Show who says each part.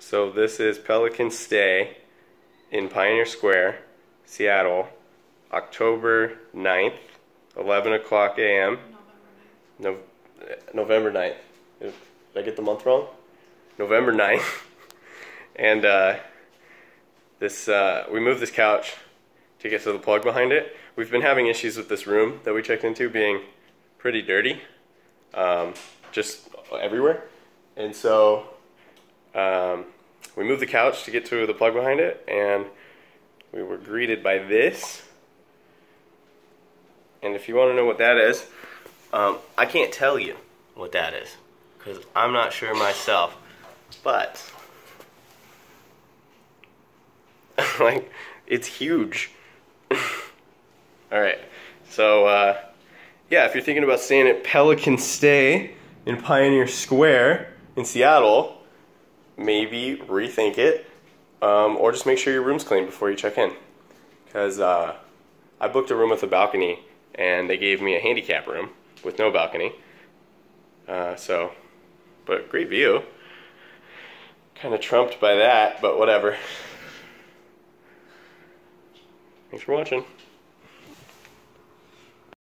Speaker 1: So this is Pelican Stay in Pioneer Square, Seattle, October 9th, 11 o'clock a.m. November 9th. Did I get the month wrong? November 9th. And we moved this couch to get to the plug behind it. We've been having issues with this room that we checked into being pretty dirty, just everywhere. And so we moved the couch to get to the plug behind it, and we were greeted by this. And if you want to know what that is, I can't tell you what that is because I'm not sure myself, but like, it's huge. Alright, so yeah, if you're thinking about staying at Pelican Stay in Pioneer Square in Seattle, maybe rethink it, or just make sure your room's clean before you check in. Because I booked a room with a balcony, and they gave me a handicap room with no balcony. But great view. Kind of trumped by that, but whatever. Thanks for watching.